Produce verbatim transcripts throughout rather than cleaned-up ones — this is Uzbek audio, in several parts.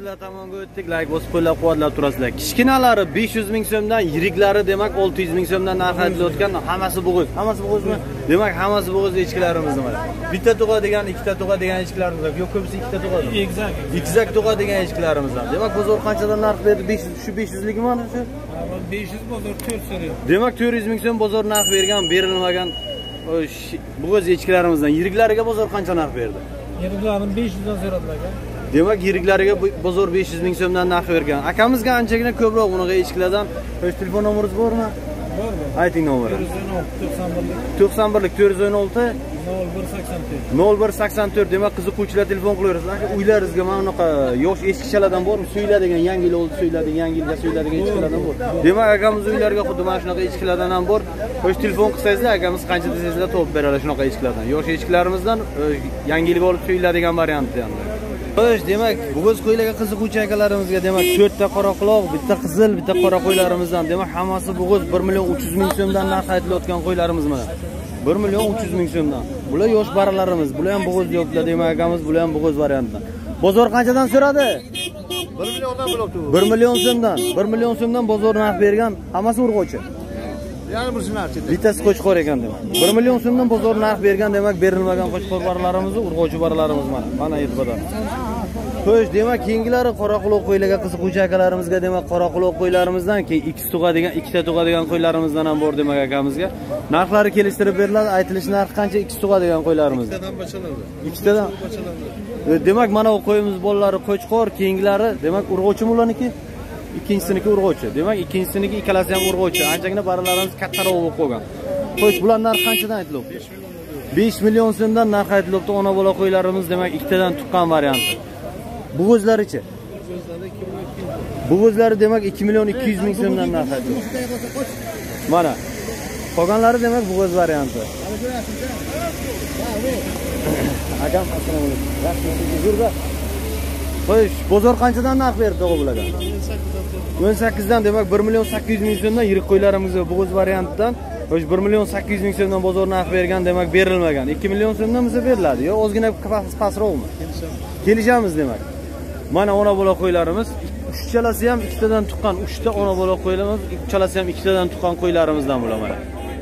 Sizlar tomonga o'tdik, like bosib qo'llab quvvatlab turasizlar. Kichkinalari besh yuz ming so'mdan, yiriklari demak olti yuz ming so'mdan narx aytilayotgan, hammasi bo'g'iz. Hammasi bo'g'izmi? Demak, hammasi bo'g'iz echkilarimiz mana. Bitta tug'a degan, ikkita tug'a degan echkilarimiz yo'q. Yo'q, ko'pisi ikkita tug'adi. Egzak. Egzak tug'a degan echkilarimiz ham. Demak, bozor qanchadan narx berdi? besh yuz, shu besh yuz ligimi mana shu? besh yuz bozor to'rt so'raydi. Demak, to'rt yuz ming so'm bozor narx bergan, berilmagan bo'g'iz echkilarimizdan. Yiriklariga bozor qancha narx berdi? Yiriklarini besh yuz dan so'radilar aka. Demak, yiriklariga bozor besh yuz ming so'mdan narx bergan. Akamizga anchagina ko'proq bunaqa echkilardan. O'z telefon nomeringiz bormi? Bor, bor. Ayting nomerini. to'qson birlik to'rt yuz o'n olti nol bir sakson to'rt. nol bir sakson to'rt. Demak, qiziquvchilar telefon qilaverasiz. Aka, uylaringizga mana bunaqa yosh echkichalardan bormi? So'yladigan, yangi yil oldi so'yladigan, yangi yilga so'yladigan echkilardan bor. Demak, akamiz uylariga xuddi mana shunaqa echkilardan ham bor. O'z telefon qilsangizlar, akamiz qancha desangizlar topib beradi shunaqa echkilardan. Yosh echkilarimizdan yangi yilga olib so'yladigan varianti ham. Xo'sh, demak, bo'g'iz qo'ylarga qiziquvchi akalarimizga demak to'rt ta qora quloq, bitta qizil, bitta qora qo'ylarimizdan, demak, hammasi bo'g'iz bir million uch yuz ming so'mdan narx aytilayotgan qo'ylarimiz mana. bir million uch yuz ming so'mdan. Bular yosh baralarimiz, bular ham bo'g'iz yo'qlar, demak, akamiz bular ham bo'g'iz variantidan. Bozor qanchadan so'radi? bir milliondan bo'libdi. bir million so'mdan, bir million so'mdan bozor narx bergan, hammasi urg'ochi. Ya'ni bursinlar chetda. Bittasi qo'chqor ekan demak. bir million so'mdan bozor narx bergan, demak, berilmagan qo'chqor baralarimiz, urg'ochi baralarimiz mana. Mana e'tiborda. Xo'sh, demak, keyingilari qora quloq qo'ylarga qiziquvchi akalarimizga demak, qora quloq qo'ylarimizdan keyin ikki tug'a degan, ikkita tug'a degan qo'ylarimizdan ham bor demak akamizga. Narxlari kelishtirib beriladi. Aytilish narxi qancha ikki tug'a degan qo'ylarimiz? Ikkitadan boshlanadi. Ikkitadan boshlanadi. Demak, mana bu qo'yimiz bolalari qo'chqor, keyingilari demak, urg'ochi ularniki. Ikkinchisiniki urg'ochi. Demak, ikkinchisiniki ikkalasi ham urg'ochi. Anchagina baralarimiz kattaroq bo'lib qolgan. Xo'sh, bular narxi qanchadan aytilyapti? besh million so'mdan narx aytilyapti. Ona bola qo'ylarimiz demak, ikkitadan tuqqan varianti. Bo'g'izlarichi? Bo'g'izlari demak ikki million ikki yuz ming so'mdan narx aytilyapti. Mana. Qolganlari demak bo'g'iz varianti. Akam, assalomu alaykum. Yaxshimisiz? Yurda. Xo'sh, bozor qanchadan narx berdi o'g'il bularga? o'n sakkiz dan demak bir million sakkiz yuz ming so'mdan yirik qo'ylarimizga bo'g'iz variantidan, xo'sh bir million sakkiz yuz ming so'mdan bozor narx bergan, demak berilmagan. ikki million so'mdan bizga beriladi. Yo, ozgina pastroqmi? Kelishamiz demak. Mana ona bola qo'ylarimiz, uchchalasi ham ikkitadan tuqqan, uchta ona bola qo'ylarimiz, uchchalasi ham ikkitadan tuqqan qo'ylarimizdan bular mana.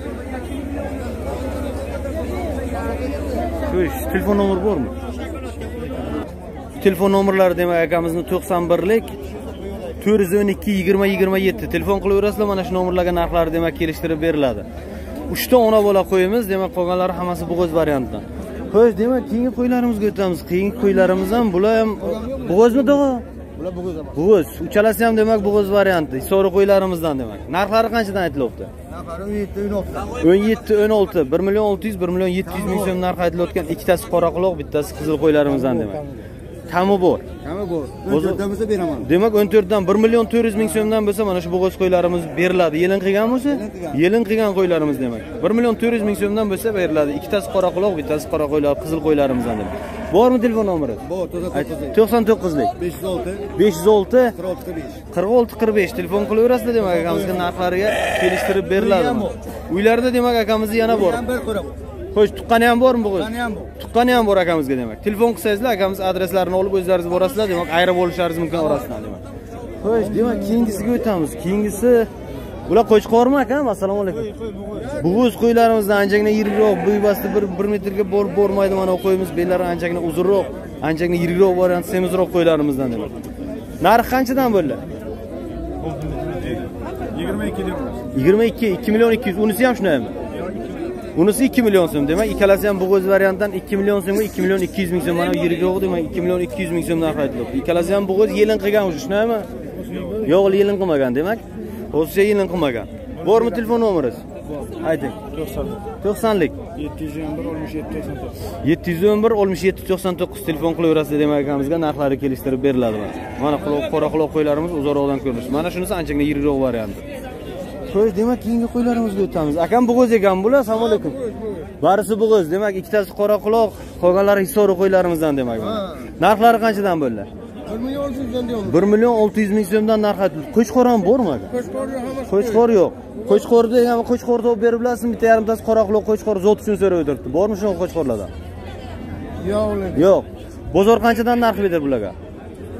Xo'sh, telefon nomeri bormi? Telefon nomerlari demak akamizning to'qson birlik to'rt yuz o'n ikki yigirma yigirma yetti. Telefon qilaverasizlar, mana shu nomerlarga narxlari demak kelishtirib beriladi. uchta ona bola qo'yimiz, demak qolganlari hammasi bo'g'iz variantidan. Xo'sh, demak, keyingi qo'ylarimizga o'tamiz. Keyingi qo'ylarimiz ham bular ham bo'g'izmi tog'a? Bular bo'g'iz. Bo'g'iz. Uchalasi ham demak bo'g'iz varianti. Sori qo'ylarimizdan demak. Narxlari qanchadan aytilyapti? Narxlari o'n yetti o'n olti. o'n yetti o'n olti, bir million olti yuz, bir million yetti yuz ming so'm narx aytilayotgan, ikkitasi qora quloq, bittasi qizil qo'ylarimizdan demak. Kami bor. Kami bor. o'n to'rt dan bo'lsa beraman. Demak, o'n to'rt dan bir million to'rt yuz ming so'mdan bo'lsa, mana shu bo'g'iz qo'ylarimiz beriladi. Yelin qilgan bo'lsa? Yelin qilgan qo'ylarimiz demak. bir million to'rt yuz ming so'mdan bo'lsa beriladi. Ikkitasi qora quloq, bittasi qora qo'ylar, qizil qo'ylarimizdan demak. Bormi telefon nomeri? Bor, to'qson to'qqizlik besh yuz olti besh yuz olti qirq olti qirq besh. qirq olti qirq besh telefon qilaverasizlar demak akamizga narxlariga kelishtirib beriladi. Uylarda demak akamizda yana bor. Xo'sh, tuqqani ham bormi bo'g'iz? Tuqqani ham bor. Tuqqani ham bor akamizga demak. Telefon qilsangizlar, akamiz adreslarini olib o'zlaringiz borasizlar, demak ayrib olishlaringiz mumkin orasidan demak. Xo'sh, demak keyingisiga o'tamiz. Keyingisi bular qo'chqormi akam? Assalomu alaykum. Bo'g'iz qo'ylarimizdan anchagina yirikroq, bo'ybasti bir bir metrga borib bormaydi mana qo'yimiz, bellari anchagina uzunroq, anchagina yirikroq variant semizroq qo'ylarimizdan demak. Narxi qanchadan bo'ldi? yigirma ikki deb. yigirma ikki, ikki million ikki yuz. Unisi ham shunaymi? Unisi ikki million so'm. Demak, ikkalasi ham bo'g'iz variantdan ikki million so'mga ikki million ikki yuz ming so'm. Mana yirikroq demak ikki million ikki yuz ming so'mdan aytilyapti. Ikkalasi ham bo'g'iz, yelin qilgan o'sha, shunaymi? Yo'q, yelin qilmagan demak. O'zicha yelin qilmagan. Bormi telefon nomeringiz? Ayting. to'qsonlik yetti yuz o'n bir oltmish yetti to'qson to'qqiz. yetti yuz o'n bir oltmish yetti to'qson to'qqiz telefon qilaverasiz demak akamizga, narxlari kelishtirib beriladi mana. Mana quloq, qora quloq qo'ylarimiz uzoqroqdan ko'rinish. Mana shunisi anchagina yirikroq varianti. Xo'sh, demak keyingi qo'ylarimizga o'tamiz. Akam bo'g'iz ekan bular. Assalomu alaykum. Barisi bo'g'iz. Demak, ikkitasi qora quloq, qolganlari hisori qo'ylarimizdan demak. Narxlari qanchadan bo'ldi? bir million olti yuz ming so'mdan narx aytildi. Qo'chqor ham bormi aka? Qo'chqor yo'q, hammasi. Qo'chqor yo'q. Qo'chqor degan qo'chqor topib berib bilasizmi? Bitta yarimtasi qora quloq qo'chqor zot uchun so'rab o'tiribdi. Bormi shu qo'chqorlardan? Yo'q. Yo'q. Bozor qanchadan narx berdi bularga?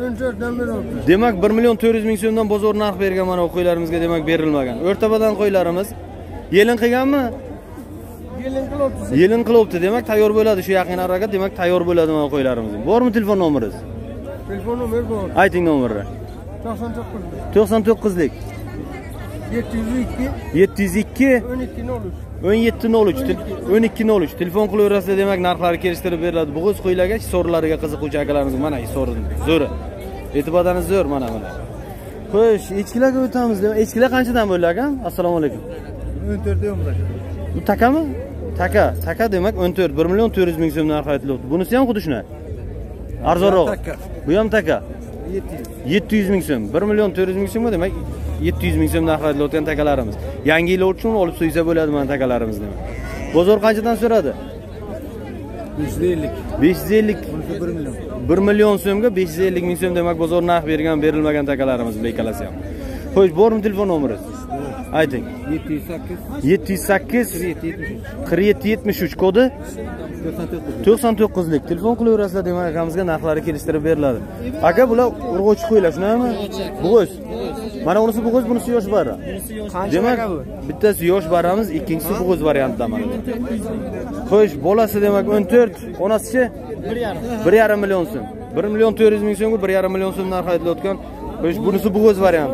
o'n to'rtdan beri oldi. Demak bir million to'rt yuz ming so'mdan bozor narx bergan mana bu qo'ylarimizga demak berilmagan. O'rtabadan qo'ylarimiz yelin qilganmi? Yelin qilibdi. Yelin qilibdi, demak tayyor bo'ladi shu yaqin araga, demak tayyor bo'ladi mana qo'ylarimiz. Bormi telefon nomeringiz? Telefon nomeri bor. Ayting nomerni. to'qson to'qqiz. to'qson to'qqizlik yetti yuz ikki. yetti yuz ikki o'n ikki nol uch. o'n yetti nol uch o'n ikki nol uch telefon qilaverasizlar, demak narxlari kelishtirib beriladi. Bo'g'iz qo'ylarga so'rlariga qiziquvchi akalarimiz mana so'rini zo'ri. E'tibordaningiz zo'r mana mana. Xo'sh, echkilarga o'tamiz. Echkilar qanchadan bo'ladi aka? Assalomu alaykum. o'n to'rt yomg'ir. Bu takami? Taka, taka demak o'n to'rt, bir million to'rt yuz ming so'm narx aytilyapti. Bunisi ham xuddi shunday. Arzonroq. Bu ham taka. yetti yuz ming so'm. bir million to'rt yuz ming so'm demak yetti yuz ming so'm narx aytilayotgan takalarimiz. Yangi yil uchun olib so'ysa bo'ladi mana takalarimiz demak. Bozor qanchadan so'radi? besh yuz ellik. besh yuz ellik. bir million. bir million so'mga besh yuz ellik ming so'm demak bozor narx bergan, berilmagan takalarimiz bu ikkalasi ham. Xo'sh, bormi telefon nomeringiz? Ayting. yetti yuz sakkiz. yetti yuz sakkiz qirq yetti yetmish uch kodi to'qson to'qqizlik telefon qilaverasizlar, demak akamizga narxlari kelishtirib beriladi. Aka, bular urg'ochi qo'ylar, shunami? Bo'g'iz. Mana unisi bo'g'iz, bunisi yosh barra. Demak, bittasi yosh barramiz, ikkinchisi bo'g'iz variantida mana. Xo'sh, bolasi demak o'n to'rt, onasichi bir yarim million so'm. bir million to'rt yuz ming so'mga bir yarim million so'm narx aytilayotgan. Xo'sh, bunisi bo'g'iz varianti.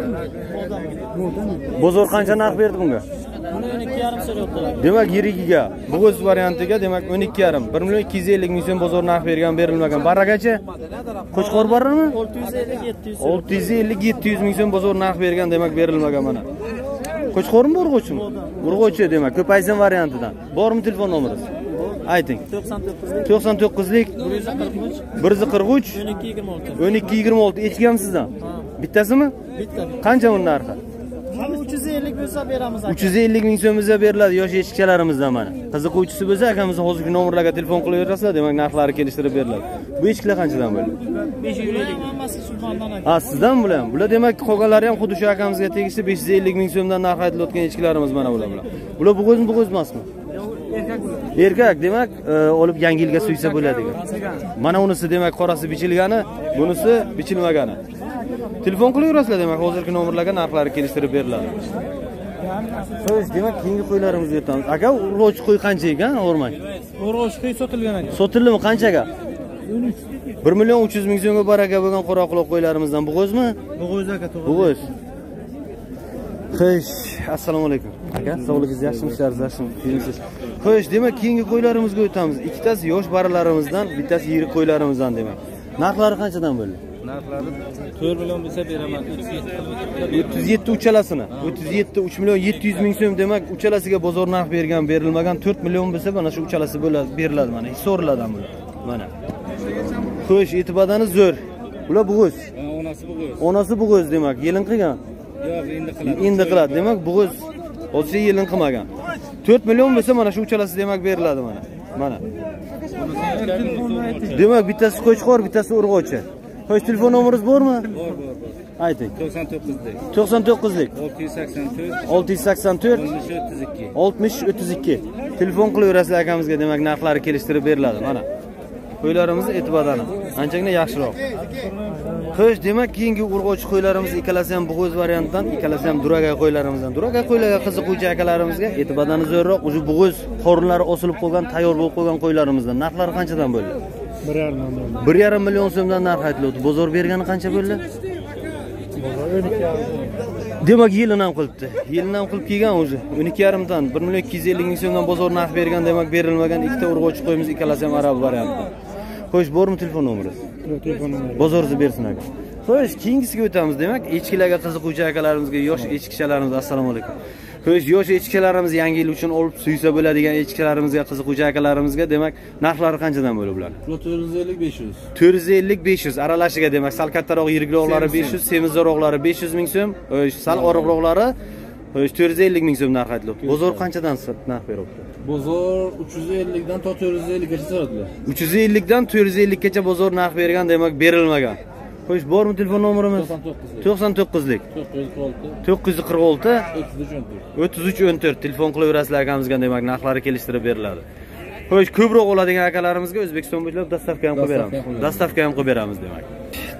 Bozor qancha narx berdi bunga? Buni o'n ikki yarim so'rayaptilar. Demak, yirigiga, bo'g'iz variantiga demak o'n ikki yarim, bir million ikki yuz ellik ming so'm bozor narx bergan, berilmagan. Barragacha Qo'chqor barrami? olti yuz ellik yetti yuz. olti yuz ellik yetti yuz ming so'm bozor narx bergan, demak berilmagan mana. Qo'chqormi, urg'ochimi? Urg'ochi demak, ko'paysin variantidan. Bormi telefon nomeringiz? Ayting. to'qson to'qqizlik bir yuz qirq uch o'n ikki yigirma olti. o'n ikki yigirma olti echkam sizdan. Bittasimi? Bitta. Qancha uni narxi? uch yuz ellik bo'lsa beramiz aka. uch yuz ellik ming so'mga beriladi yosh echkilarimizdan mana. Qiziquvchisi bo'lsa akamizni hozirgi nomerlarga telefon qilaverasizlar, demak narxlari kelishtirib beriladi. Bu echkilar qanchadan bo'ladi? besh yuz ellik. Hammasi Sultondan aka. Ha, sizdan bular. Bular demak qolganlari ham xuddi shu akamizga tegishli besh yuz ellik ming so'mdan narx aytilayotgan echkilarimiz mana bular bular. Bular bo'g'izmi, bo'g'iz emasmi? Erkak bular. Erkak, demak, olib yangi yilga suysa bo'ladi. Mana unisi demak qorasi bichilgani, bunisi bichilmagani. Telefon qilaverasizlar, demak hozirgi nomerlarga narxlari kelishtirib beriladi. Xo'sh, demak keyingi qo'ylarimizga o'tamiz. Aka, urg'ochi qo'y qancha ekan, o'rmang? Urg'ochi qo'y sotilgan aka. Sotildimi qanchaga? bir million uch yuz ming so'mga baraka bo'lgan qo'roqloq qo'ylarimizdan bo'g'izmi? Bo'g'iz aka, to'g'ri. Bo'g'iz. Xo'sh, assalomu alaykum. Aka, sog'ligingiz yaxshimi, ishlaringiz yaxshimi? Filmsiz. Xo'sh, demak keyingi qo'ylarimizga o'tamiz. Ikkitasi yosh baralarimizdan, bittasi yirik qo'ylarimizdan demak. Narxlari qanchadan bo'ldi? Narxlari to'rt million bo'lsa beraman. o'ttiz yetti uchalasini. o'ttiz yetti uch million yetti yuz ming so'm demak, uchalasiga bozor narx bergan, berilmagan to'rt million bo'lsa, mana shu uchalasi bo'ladi, beriladi mana. So'riladi ham bular. Mana. Xo'sh, e'tibordani zo'r. Bular bo'g'iz. Onasi bo'g'iz. Onasi bo'g'iz demak, yelin qilgan. Yo'q, endi qiladi. Endi qiladi. Demak, bo'g'iz o'zi yelin qilmagan. to'rt million bo'lsa, mana shu uchalasi demak beriladi mana. Mana. Demak, bittasi Qo'chqor, bittasi Urg'ochi. Xo'sh, telefon nomeringiz bormi? Bor, bor, bor. Ayting. to'qson to'qqizlik. to'qson to'qqizlik olti yuz sakson to'rt olti yuz sakson to'rt o'ttiz ikki. oltmish o'ttiz ikki telefon qilaverasizlar akamizga, demak narxlari kelishtirib beriladi mana. Qo'ylarimiz e'tibordan anchagina yaxshiroq. Xo'sh, demak keyingi urg'ochi qo'ylarimiz ikkalasi ham bo'g'iz variantdan, ikkalasi ham duragay qo'ylarimizdan. Duragay qo'ylarga qiziquvchi akalarimizga e'tibordan zo'rroq, o'sha bo'g'iz qorinlari osilib qolgan, tayyor bo'lib qolgan qo'ylarimizdan. Narxlari qanchadan bo'ldi? bir yarim million. bir yarim million so'mdan narx aytilyapti. Bozor bergani qancha bo'ldi? Demak, yilini ham qilibdi. Yilini ham qilib kelgan o'zi. o'n ikki yarim dan bir million ikki yuz ellik ming so'mdan bozor narx bergan, demak berilmagan ikkita urg'ochi qo'yimiz, ikkalasi ham arab varianti. Xo'sh, bormi telefon nomeringiz? Telefon nomeri. Bozoringizni bersin aka. Xo'sh, keyingisiga o'tamiz. Demak, echkilarga qiziquvchi akalarimizga, yosh echkichalarimiz, assalomu alaykum. Xo'sh, yosh echkichalarimiz yangi yil uchun olib suysa bo'ladigan echkilarimizga, qiziquvchi akalarimizga, demak, narxlari qanchadan bo'ladi bular? to'rt yuz ellik besh yuz. to'rt yuz ellik besh yuz aralashiga, demak, sal kattaroq yirikroqlari besh yuz, semizroqlari besh yuz ming so'm, sal oriqroqlari to'rt yuz ellik ming so'm narx aytilyapti. Bozor qanchadan narx beryapti? Bozor uch yuz ellik dan to'rt yuz ellik gacha so'radilar. uch yuz ellik dan to'rt yuz ellik gacha bozor narx bergan, demak berilmagan. Xo'sh, bormi telefon nomerimiz? to'qson to'qqizlik to'qqiz yuz qirq olti o'ttiz uch o'n to'rt telefon qilaverasizlar akamizga, demak narxlari kelishtirib beriladi. Xo'sh, ko'proq oladigan akalarimizga O'zbekiston bo'ylab dastavka ham qilib beramiz. Dastavka ham qilib beramiz demak.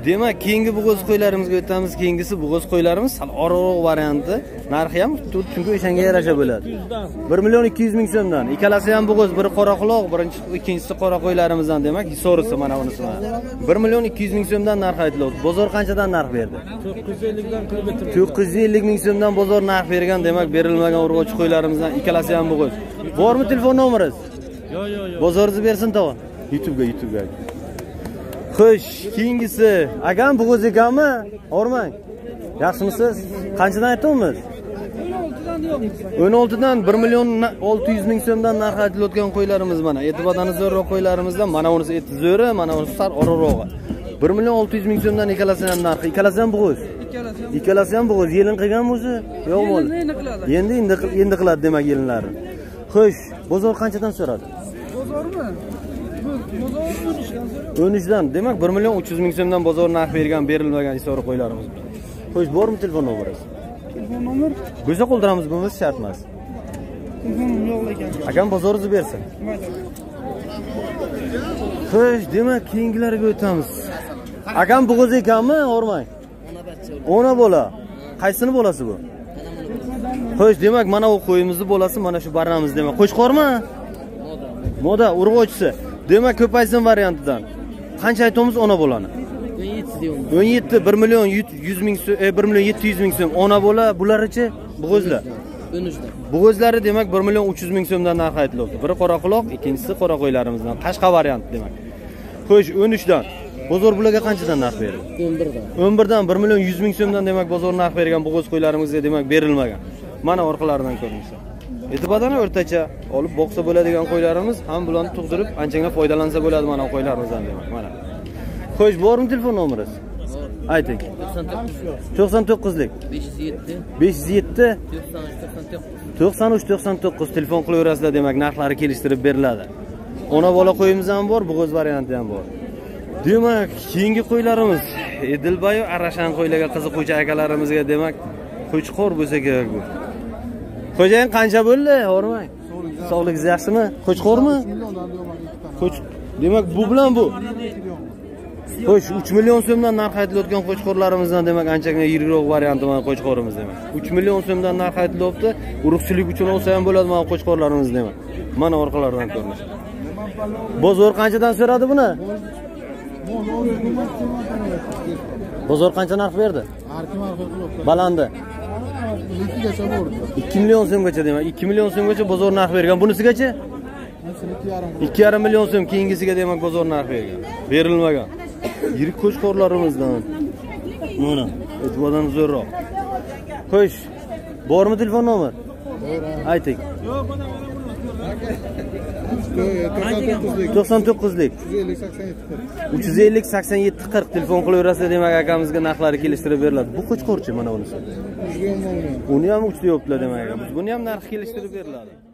Demak, keyingi bo'g'oz qo'ylarimizga o'tamiz. Keyingisi bo'g'oz qo'ylarimiz sal oraliq varianti. Narxi ham chunki o'shanga yarasha bo'ladi. bir million ikki yuz ming so'mdan. Ikkalasi ham bo'g'oz, biri qora quloq, birinchi, ikkinchisi qora qo'ylarimizdan demak, hisorisi mana bunisi. bir million ikki yuz ming so'mdan narx aytilyapti. Bozor qanchadan narx berdi? to'qqiz yuz ellik dan qilib o'tiribdi. to'qqiz yuz ellik ming so'mdan bozor narx bergan, demak, berilmagan urg'ochi qo'ylarimizdan ikkalasi ham bo'g'oz. Bormi telefon nomeringiz? Yo'q, yo'q, yo'q. Bozoringizni bersin tog'a. YouTube'ga, YouTube'ga. Xo'sh, keyingisi agam bo'g'oz ekanmi? O'rmang. Yaxshimisiz? Qanchadan aytdingiz? o'n olti dan bir million olti yuz ming so'mdan narx aytilayotgan qo'ylarimiz mana. E'tibordan zo'rroq qo'ylarimizdan mana bunisi eti zo'ri, mana bunisi sar ororog'i. bir million olti yuz ming so'mdan ikkalasi ham narxi. Ikkalasi ham bo'g'oz. Ikkalasi ham bo'g'oz. Yelin qilganmi o'zi? Yo'qmi? Endi endi endi qiladi demak yelinlarni. Xo'sh, bozor qanchadan so'radi? Bozormi? Bozor o'n uch dan. Demak, bir million uch yuz ming so'mdan bozor narx bergan, berilmagan isori qo'ylarimiz. Xo'sh, bormi telefon nomeringiz? Telefon nomer? Go'za qoldiramiz, bo'lmasa shart emas. Telefonim yo'q ekan. Akam bozoringizni bersin. Xo'sh, demak, keyingilarga o'tamiz. Akam bo'g'oz ekanmi, o'rmang? Ona bola. Qaysini bolasi bu? Xo'sh, demak, mana u qo'yimizni bolasi, mana shu barramiz demak. Qo'shqormi? Moda, urg'ochisi. Demak, ko'paysin variantidan. Qancha aytamiz ona bolani? o'n yetti deymiz. o'n yetti, bir million yuz ming so'm, bir million yetti yuz ming so'm. Ona bola bularichi? Bo'g'ozlar. o'n uch dan. Bo'g'ozlari demak bir million uch yuz ming so'mdan narx aytilyapti. Biri qora quloq, ikkinchisi qora qo'ylarimizdan. Qashqa variant demak. Xo'sh, o'n uch dan. Bozor bularga qanchadan narx berdi? o'n bir dan. o'n bir dan bir million yuz ming so'mdan demak bozor narx bergan bo'g'oz qo'ylarimizga demak berilmagan. Mana orqalaridan ko'rinsa. E'tibordan o'rtacha olib boqsa bo'ladigan qo'ylarimiz ham bularni tug'dirib, anchaga foydalansa bo'ladi mana qo'ylarimizdan demak. Mana. Xo'sh, bormi telefon nomeringiz? Ayting. to'qson to'qqizlik. besh yuz yetti. to'qson uch to'qson to'qqiz telefon qilaverasizlar demak, narxlari kelishtirib beriladi. Ona bola qo'yimiz ham bor, bo'g'oz varianti ham bor. Demak, keyingi qo'ylarimiz Edilboy Arashan qo'ylarga qiziquvchi akalarimizga demak, qo'chqor bo'lsa kerak bu. Xo'jayin qancha bo'ldi? O'rmang. Sog'ligingiz yaxshimi? Qo'chqormi? Qo'ch. Demak, bu bilan bu. Xo'sh, uch million so'mdan narx aytilayotgan qo'chqorlarimizdan demak, anchagina yirikroq varianti mana qo'chqorimiz demak. uch million so'mdan narx aytilyapti. Urug'chilik uchun olsa ham bo'ladi mana qo'chqorlarimiz demak. Mana orqalaridan ko'rinish. Bozor qanchadan so'radi buni? Bozor qancha narx berdi? Balandi. ikki million so'mgacha demak, ikki million so'mgacha bozor narx bergan. Bunisigacha? ikki yarim million so'm, keyingisiga demak bozor narx bergan. Berilmagan. Yirik qo'chqorlarimizdan. Mana, e'tibordan zo'rroq. Xo'sh, bormi telefon nomer? Ayting. to'qson to'qqizlik. uch yuz ellik sakson yetti qirq telefon qilaverasizlar demak, akamizga narxlari kelishtirib beriladi. Bu qo'chqorchi mana unisi. Uni ham uch deyaptilar demak. Buni ham narx kelishtirib beriladi.